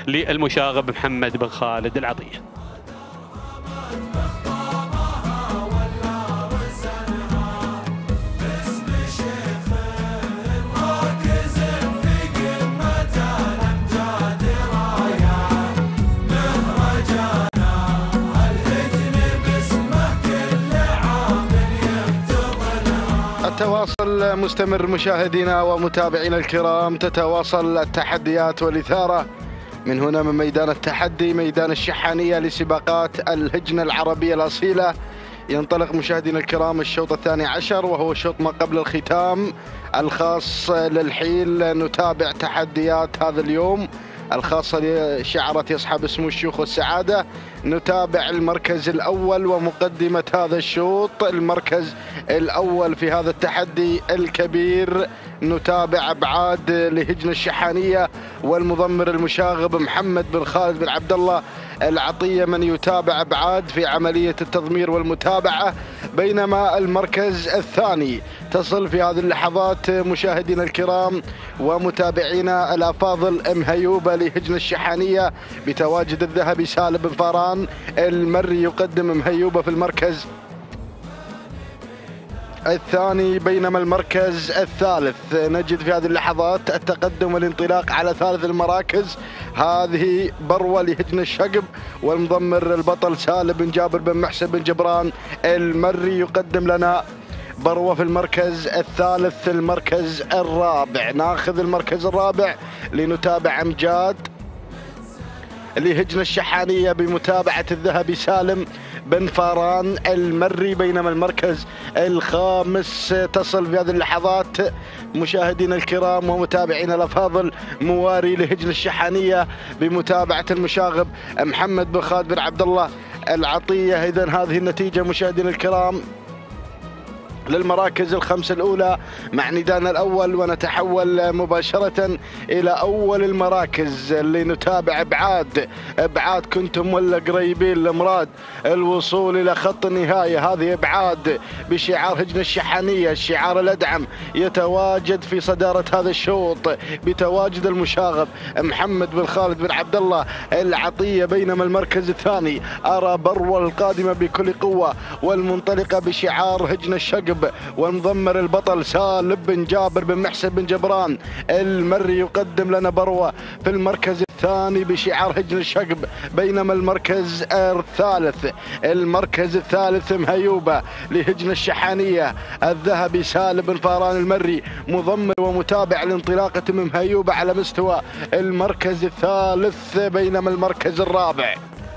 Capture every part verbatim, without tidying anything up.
للمشاغب محمد بن خالد العطية. التواصل مستمر مشاهدينا ومتابعينا الكرام، تتواصل التحديات والإثارة من هنا من ميدان التحدي، ميدان الشحانية لسباقات الهجنة العربية الأصيلة. ينطلق مشاهدينا الكرام الشوط الثاني عشر، وهو شوط ما قبل الختام الخاص للحيل. نتابع تحديات هذا اليوم الخاصة لشعرة يصحب اسم الشيوخ والسعادة. نتابع المركز الأول ومقدمة هذا الشوط، المركز الأول في هذا التحدي الكبير. نتابع أبعاد لهجن الشحانية والمضمر المشاغب محمد بن خالد بن عبد الله العطية، من يتابع أبعاد في عملية التضمير والمتابعة. بينما المركز الثاني تصل في هذه اللحظات مشاهدينا الكرام ومتابعينا الأفاضل مهيوبة لهجن الشحانية بتواجد الذهبي سالم بن فاران المري، يقدم مهيوبة في المركز الثاني. بينما المركز الثالث نجد في هذه اللحظات التقدم والانطلاق على ثالث المراكز، هذه بروة لهجن الشقب والمضمر البطل سالم بن جابر بن محسن بن جبران المري، يقدم لنا بروة في المركز الثالث. المركز الرابع ناخذ المركز الرابع لنتابع أمجاد لهجن الشحانية بمتابعة الذهبي سالم بن فاران المري. بينما المركز الخامس تصل في هذه اللحظات مشاهدينا الكرام ومتابعينا الأفاضل مواري لهجن الشحانية بمتابعة المشاغب محمد بن خالد بن عبد الله العطية. إذن هذه النتيجة مشاهدينا الكرام للمراكز الخمسة الأولى مع ندانا الأول، ونتحول مباشرة إلى أول المراكز اللي نتابع أبعاد أبعاد كنتم ولا قريبين لمراد الوصول إلى خط النهاية. هذه أبعاد بشعار هجن الشحانية، الشعار الأدعم، يتواجد في صدارة هذا الشوط بتواجد المشاغب محمد بن خالد بن عبد الله العطية. بينما المركز الثاني أرى بروة القادمة بكل قوة والمنطلقة بشعار هجن الشقب والمضمر البطل سالم بن جابر بن محسن بن جبران المري، يقدم لنا بروة في المركز الثاني بشعار هجن الشقب. بينما المركز الثالث المركز الثالث مهيوبة لهجن الشحانية الذهبي سالم بن فاران المري، مضمر ومتابع لانطلاقة مهيوبة على مستوى المركز الثالث. بينما المركز الرابع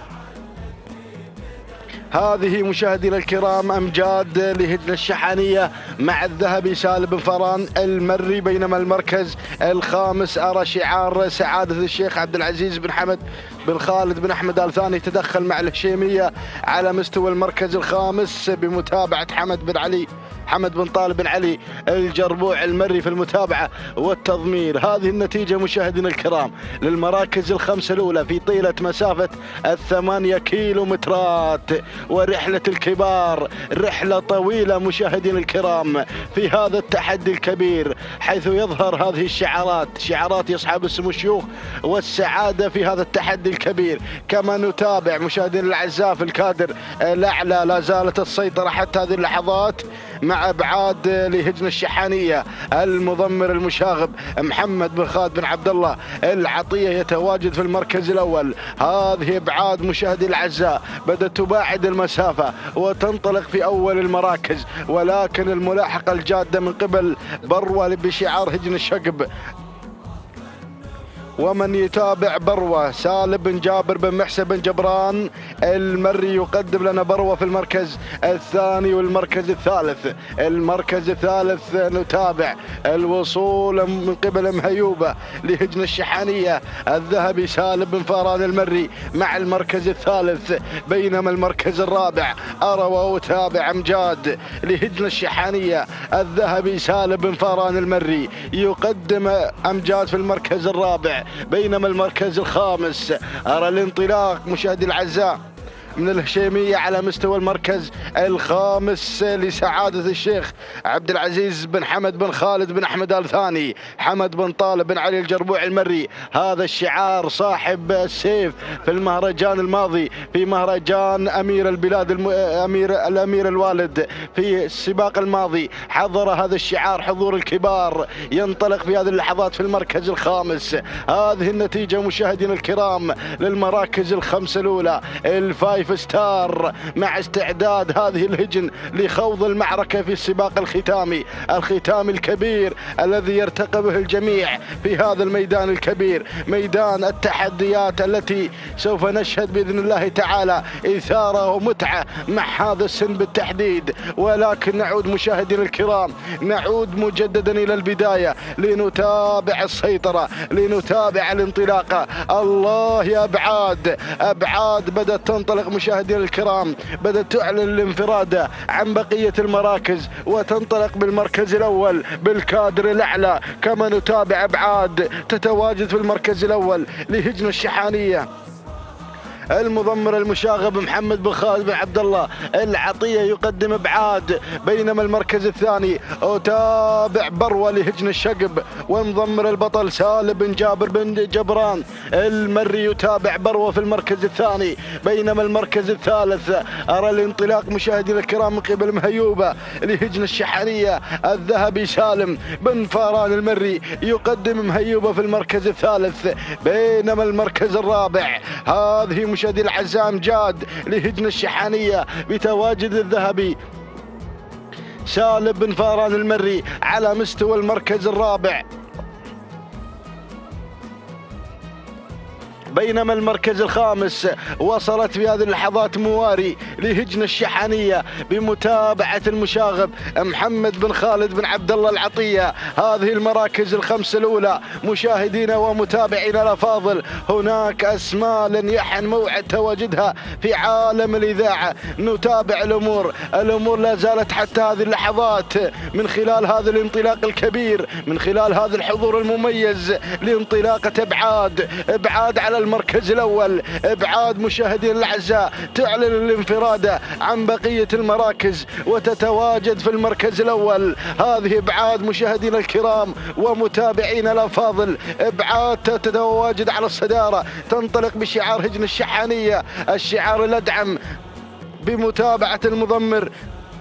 هذه مشاهدينا الكرام أمجاد لهجن الشحانية مع الذهبي سالم بن فاران المري. بينما المركز الخامس أرى شعار سعادة الشيخ عبد العزيز بن حمد بن خالد بن أحمد آل ثاني تدخل مع الهشيمية على مستوى المركز الخامس بمتابعة حمد بن علي حمد بن طالب بن علي الجربوع المري في المتابعة والتضمير. هذه النتيجة مشاهدينا الكرام للمراكز الخمسة الأولى في طيلة مسافة الثمانية كيلو مترات، ورحلة الكبار رحلة طويلة مشاهدينا الكرام في هذا التحدي الكبير، حيث يظهر هذه الشعارات، شعارات أصحاب السمو الشيوخ والسعادة في هذا التحدي الكبير. كما نتابع مشاهدينا الأعزاء في الكادر الأعلى لا زالت السيطرة حتى هذه اللحظات مع أبعاد لهجن الشحانية المضمر المشاغب محمد بن خالد بن عبد الله العطية يتواجد في المركز الأول. هذه أبعاد مشاهدي الأعزاء بدأت تباعد المسافة وتنطلق في أول المراكز، ولكن الملاحقة الجادة من قبل بروة بشعار هجن الشقب. ومن يتابع بروة سالم بن جابر بن محسن بن جبران المري يقدم لنا بروة في المركز الثاني والمركز الثالث. المركز الثالث نتابع الوصول من قبل مهيوبة لهجن الشحانية الذهبي سالم بن فاران المري مع المركز الثالث. بينما المركز الرابع أرى وأتابع أمجاد لهجن الشحانية الذهبي سالم بن فاران المري، يقدم أمجاد في المركز الرابع. بينما المركز الخامس أرى الانطلاق مشاهدي الأعزاء من الهشيمية على مستوى المركز الخامس لسعادة الشيخ عبد العزيز بن حمد بن خالد بن أحمد آل ثاني، حمد بن طالب بن علي الجربوع المري. هذا الشعار صاحب السيف في المهرجان الماضي، في مهرجان أمير البلاد الم... أمير الأمير الوالد في السباق الماضي، حضر هذا الشعار حضور الكبار، ينطلق في هذه اللحظات في المركز الخامس. هذه النتيجة مشاهدينا الكرام للمراكز الخمسة الأولى، الفايف ستار، مع استعداد هذه الهجن لخوض المعركة في السباق الختامي، الختام الكبير الذي يرتقبه الجميع في هذا الميدان الكبير، ميدان التحديات التي سوف نشهد بإذن الله تعالى إثارة ومتعة مع هذا السن بالتحديد. ولكن نعود مشاهدينا الكرام، نعود مجددا إلى البداية لنتابع السيطرة، لنتابع الانطلاقة. الله يا أبعاد، أبعاد بدأت تنطلق مشاهدينا الكرام، بدأت تعلن الانفراد عن بقية المراكز وتنطلق بالمركز الأول بالكادر الأعلى. كما نتابع أبعاد تتواجد في المركز الأول لهجن الشحانية المضمر المشاغب محمد بن خالد بن عبد الله العطية يقدم ابعاد، بينما المركز الثاني أتابع بروة لهجن الشقب والمضمر البطل سالم بن جابر بن جبران المري يتابع بروة في المركز الثاني. بينما المركز الثالث أرى الانطلاق مشاهدينا الكرام من قبل مهيوبة لهجن الشحانية الذهبي سالم بن فاران المري يقدم مهيوبة في المركز الثالث. بينما المركز الرابع هذه مشاهدي الأعزاء أمجاد لهجن الشحانية بتواجد الذهبي سالم بن فاران المري على مستوى المركز الرابع. بينما المركز الخامس وصلت في هذه اللحظات مواري لهجن الشحانية بمتابعة المشاغب محمد بن خالد بن عبد الله العطية. هذه المراكز الخمسة الأولى مشاهدينا ومتابعينا الأفاضل، هناك أسماء لن يحن موعد تواجدها في عالم الإذاعة. نتابع الأمور، الأمور لا زالت حتى هذه اللحظات من خلال هذا الانطلاق الكبير، من خلال هذا الحضور المميز لانطلاقة ابعاد، ابعاد على المركز الأول. ابعاد مشاهدينا الأعزاء تعلن الانفراد عن بقية المراكز وتتواجد في المركز الأول. هذه ابعاد مشاهدينا الكرام ومتابعينا الأفاضل، ابعاد تتواجد على الصدارة، تنطلق بشعار هجن الشحانية، الشعار الأدعم بمتابعة المضمر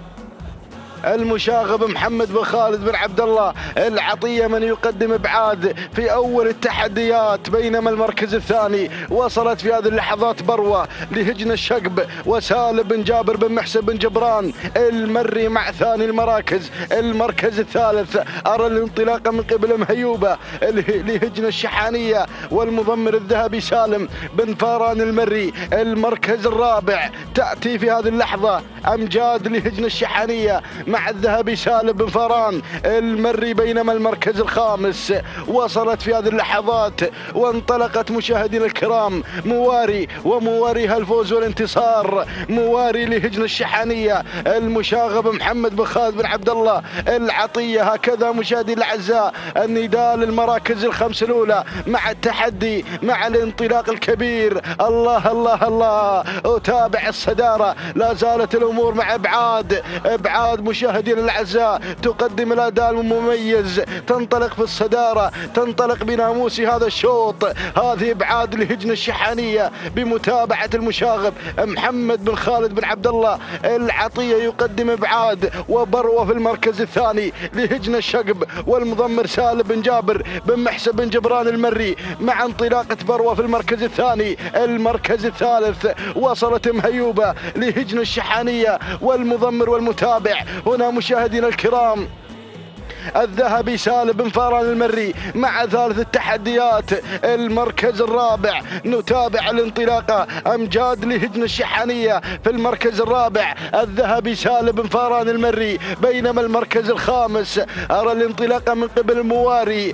المشاغب محمد بن خالد بن عبد الله العطية من يقدم ابعاد في اول التحديات. بينما المركز الثاني وصلت في هذه اللحظات بروة لهجن الشقب وسالم بن جابر بن محسن بن جبران المري مع ثاني المراكز. المركز الثالث ارى الانطلاق من قبل مهيوبة لهجن الشحانية والمضمر الذهبي سالم بن فاران المري. المركز الرابع تأتي في هذه اللحظة امجاد لهجن الشحانية مع الذهبي سالم بن فاران المري. بينما المركز الخامس وصلت في هذه اللحظات وانطلقت مشاهدينا الكرام مواري، ومواريها الفوز والانتصار، مواري لهجن الشحانية المشاغب محمد بن خالد بن عبد الله العطية. هكذا مشاهدينا الاعزاء النداء للمراكز الخمس الاولى مع التحدي، مع الانطلاق الكبير. الله الله الله، اتابع الصدارة، لا زالت الامور مع ابعاد، ابعاد مشاهدينا الاعزاء تقدم الاداء المميز، تنطلق في الصداره، تنطلق بناموس هذا الشوط. هذه ابعاد لهجن الشحانيه بمتابعه المشاغب محمد بن خالد بن عبد الله العطيه يقدم ابعاد، وبروه في المركز الثاني لهجن الشقب والمضمر سالم بن جابر بن محسن بن جبران المري مع انطلاقه بروه في المركز الثاني. المركز الثالث وصلت مهيوبه لهجن الشحانيه والمضمر والمتابع هنا مشاهدينا الكرام الذهبي سالم بن فاران المري مع ثالث التحديات. المركز الرابع نتابع الانطلاقة امجاد لهجن الشحانية في المركز الرابع الذهبي سالم بن فاران المري. بينما المركز الخامس ارى الانطلاقة من قبل مواري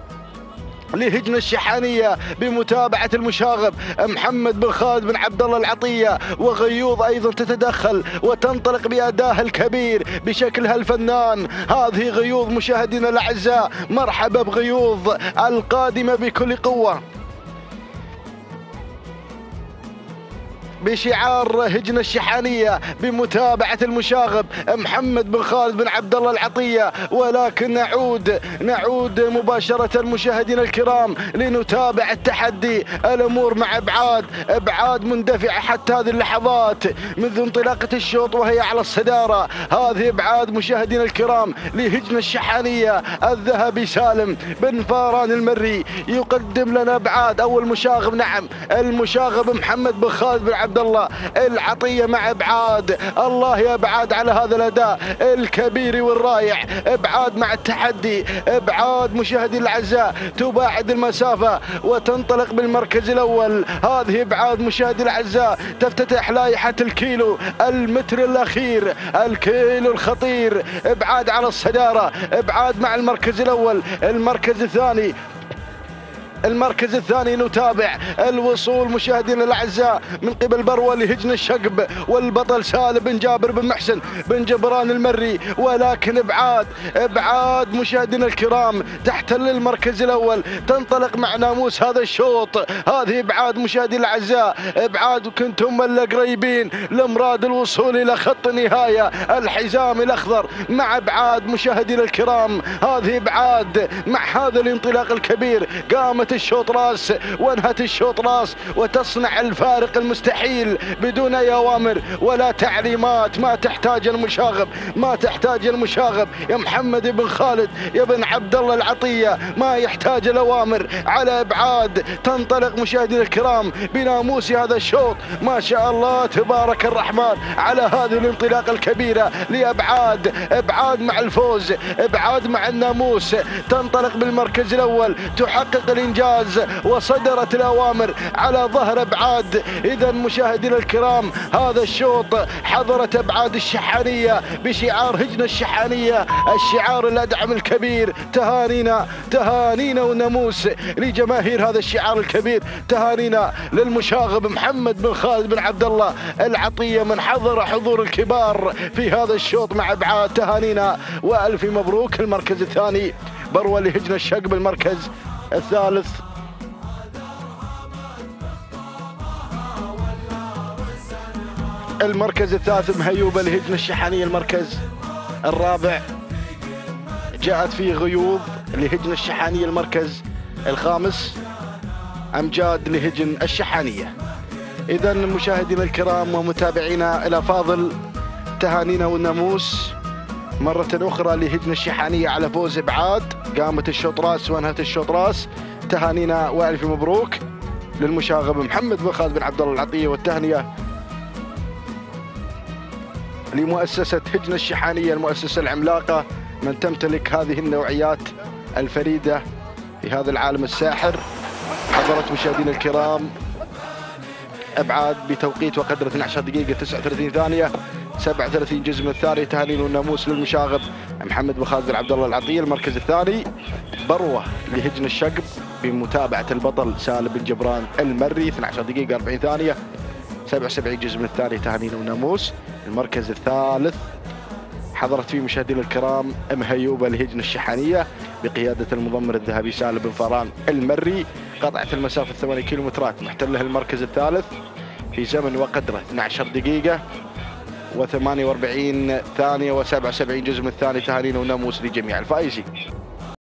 لهجن الشحانية بمتابعة المشاغب محمد بن خالد بن عبد الله العطية، وغيوض أيضا تتدخل وتنطلق بأداها الكبير بشكلها الفنان. هذه غيوض مشاهدينا الأعزاء، مرحبا بغيوض القادمة بكل قوة بشعار هجن الشحانية بمتابعة المشاغب محمد بن خالد بن عبد الله العطية. ولكن نعود نعود مباشرة مشاهدينا الكرام لنتابع التحدي. الأمور مع ابعاد ابعاد مندفعة حتى هذه اللحظات منذ انطلاقة الشوط وهي على الصدارة. هذه ابعاد مشاهدينا الكرام لهجن الشحانية الذهبي سالم بن فاران المري يقدم لنا ابعاد اول مشاغب. نعم المشاغب محمد بن خالد بن عبد الله العطية مع ابعاد. الله يا ابعاد على هذا الاداء الكبير والرائع. ابعاد مع التحدي. ابعاد مشاهدينا الاعزاء تباعد المسافة وتنطلق بالمركز الاول. هذه ابعاد مشاهدينا الاعزاء تفتتح لائحة الكيلو المتر الاخير الكيلو الخطير. ابعاد على الصدارة. ابعاد مع المركز الاول. المركز الثاني المركز الثاني نتابع الوصول مشاهدينا الاعزاء من قبل بروه لهجن الشقب والبطل سالم بن جابر بن محسن بن جبران المري. ولكن ابعاد ابعاد مشاهدينا الكرام تحتل المركز الاول تنطلق مع ناموس هذا الشوط. هذه ابعاد مشاهدينا الاعزاء ابعاد كنتم اللي قريبين لمراد الوصول الى خط النهايه الحزام الاخضر مع ابعاد مشاهدينا الكرام. هذه ابعاد مع هذا الانطلاق الكبير قامت الشوط راس وانهت الشوط راس وتصنع الفارق المستحيل بدون اي اوامر ولا تعليمات. ما تحتاج المشاغب ما تحتاج المشاغب يا محمد بن خالد يا بن عبد الله العطيه. ما يحتاج الاوامر على ابعاد. تنطلق مشاهدينا الكرام بناموس هذا الشوط. ما شاء الله تبارك الرحمن على هذه الانطلاقه الكبيره لابعاد. ابعاد مع الفوز. ابعاد مع الناموس تنطلق بالمركز الاول تحقق الانجاز وصدرت الأوامر على ظهر ابعاد. إذا مشاهدينا الكرام هذا الشوط حضرت ابعاد الشحانية بشعار هجن الشحانية الشعار الأدعم الكبير. تهانينا تهانينا وناموس لجماهير هذا الشعار الكبير. تهانينا للمشاغب محمد بن خالد بن عبد الله العطية من حضر حضور الكبار في هذا الشوط مع ابعاد. تهانينا والف مبروك. المركز الثاني بروه لهجن الشقب. المركز الثالث المركز الثالث مهيوبة لهجن الشحانية. المركز الرابع جاءت فيه غيوب لهجن الشحانية. المركز الخامس أمجاد لهجن الشحانية. إذا مشاهدينا الكرام ومتابعينا الأفاضل تهانينا والناموس مرة أخرى لهجن الشحانية على فوز ابعاد. قامت الشوط راس وانهت الشوط راس. تهانينا والف مبروك للمشاغب محمد بن خالد بن عبد الله العطية. والتهنئة لمؤسسة هجن الشحانية المؤسسة العملاقة من تمتلك هذه النوعيات الفريدة في هذا العالم الساحر. حضرت مشاهدينا الكرام ابعاد بتوقيت وقدر اثنتي عشرة دقيقة تسعة وثلاثين ثانية سبعة وثلاثين جزء من الثانية. تهاني والناموس للمشاغب محمد بن خالد بن عبد الله العطية. المركز الثاني بروه لهجن الشقب بمتابعة البطل سالم بن جبران المري اثنتي عشرة دقيقة أربعين ثانية سبعة وسبعين جزء من الثانية. تهاني والناموس. المركز الثالث حضرت فيه مشاهدينا الكرام مهيوبة لهجن الشحانية بقيادة المضمر الذهبي سالم بن فاران المري. قطعت المسافة ثمانية كيلومترات محتلها المركز الثالث في زمن وقدره اثنتي عشرة دقيقة وثمانية وأربعين ثانية وسبعة وسبعين جزء من الثانية. تهانينا وناموس لجميع الفائزين.